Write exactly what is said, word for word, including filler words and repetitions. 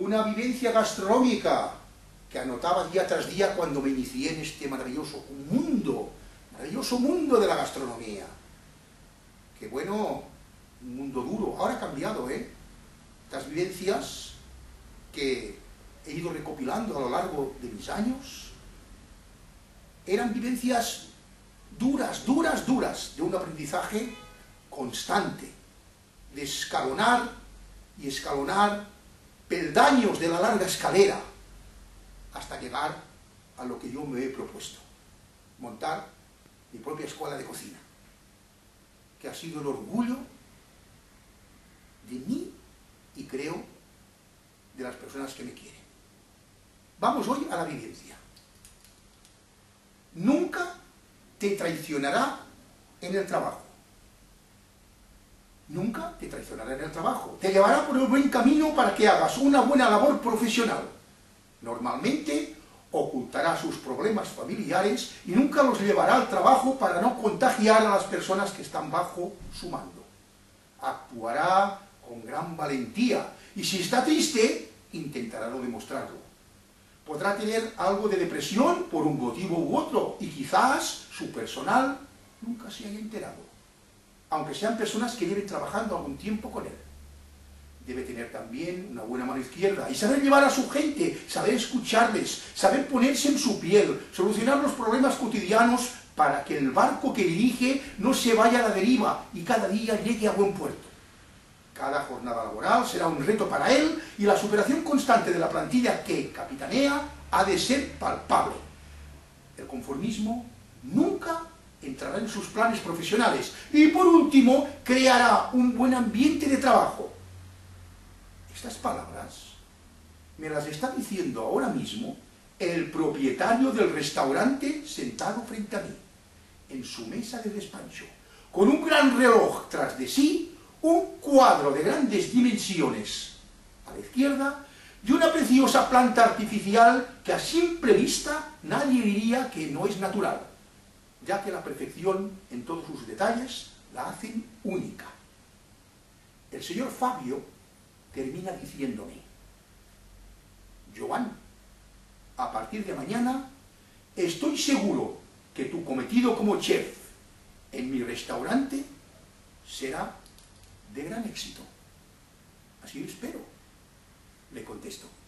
una vivencia gastronómica que anotaba día tras día cuando me inicié en este maravilloso mundo, maravilloso mundo de la gastronomía. Que bueno, un mundo duro, ahora ha cambiado, ¿eh? Estas vivencias que he ido recopilando a lo largo de mis años, eran vivencias duras, duras, duras, de un aprendizaje constante, de escalonar y escalonar peldaños de la larga escalera, hasta llegar a lo que yo me he propuesto, montar mi propia escuela de cocina, que ha sido el orgullo de mí y creo de las personas que me quieren. Vamos hoy a la vivencia. Nunca te traicionará en el trabajo. Nunca te traicionará en el trabajo. Te llevará por el buen camino para que hagas una buena labor profesional. Normalmente ocultará sus problemas familiares y nunca los llevará al trabajo para no contagiar a las personas que están bajo su mando. Actuará con gran valentía y si está triste, intentará no demostrarlo. Podrá tener algo de depresión por un motivo u otro y quizás su personal nunca se haya enterado, aunque sean personas que lleven trabajando algún tiempo con él. Debe tener también una buena mano izquierda y saber llevar a su gente, saber escucharles, saber ponerse en su piel, solucionar los problemas cotidianos para que el barco que dirige no se vaya a la deriva y cada día llegue a buen puerto. Cada jornada laboral será un reto para él y la superación constante de la plantilla que capitanea ha de ser palpable. El conformismo nunca entrará en sus planes profesionales y por último creará un buen ambiente de trabajo. Estas palabras me las está diciendo ahora mismo el propietario del restaurante sentado frente a mí, en su mesa de despacho, con un gran reloj tras de sí, un cuadro de grandes dimensiones a la izquierda y una preciosa planta artificial que a simple vista nadie diría que no es natural, ya que la perfección en todos sus detalles la hacen única. El señor Fabio termina diciéndome: Joan, a partir de mañana estoy seguro que tu cometido como chef en mi restaurante será de gran éxito. Así lo espero, le contesto.